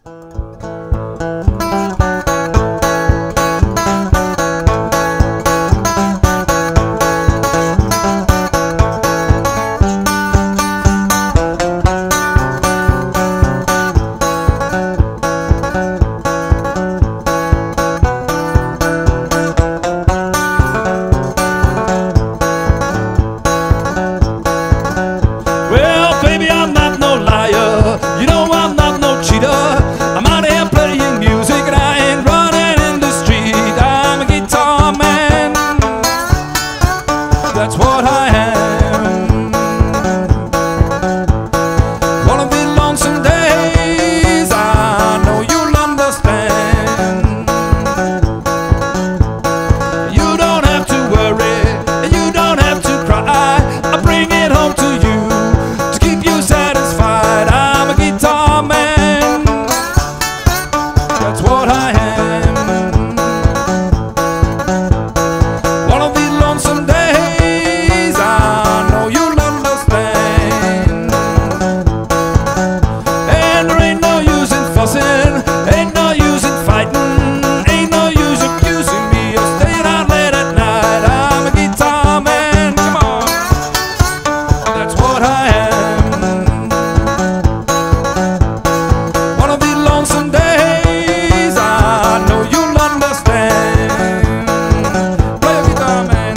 That's what I am. One of these lonesome days, I know you'll understand. You don't have to worry, you don't have to cry. I bring it home to you to keep you satisfied. I'm a guitar man. That's what I am. One of these lonesome days, ain't no use in fighting, ain't no use accusing me of staying out late at night. I'm a guitar man, come on, that's what I am. One of these lonesome days, I know you'll understand. Play a guitar man.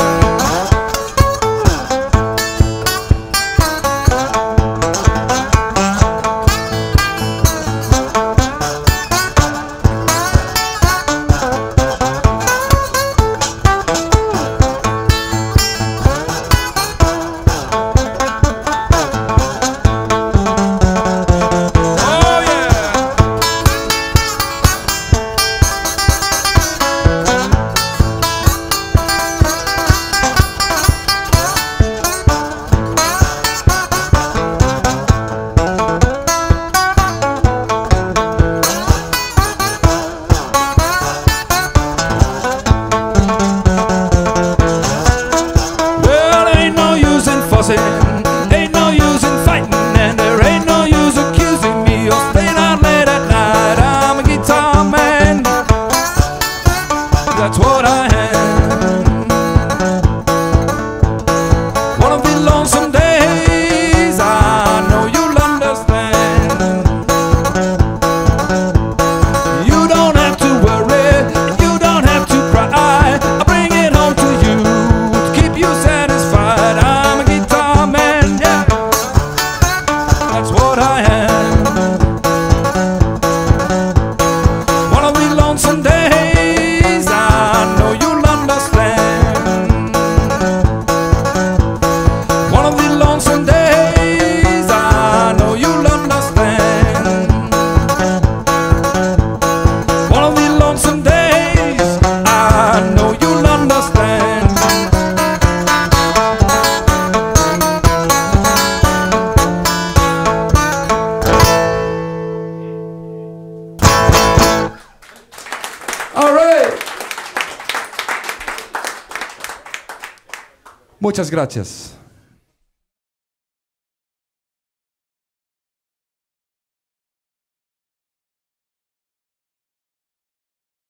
Ain't no use in fighting, and there ain't no use accusing me of staying out late at night. I'm a guitar man, that's what I am. One of these lonesome days, I know you'll understand. You don't have to worry, you don't have to cry. I bring it home to you to keep you satisfied. That's what I am. One of these lonesome days, I know you'll understand. One of these lonesome days, I know you'll understand. One of these lonesome days, I know you'll understand. Muchas gracias.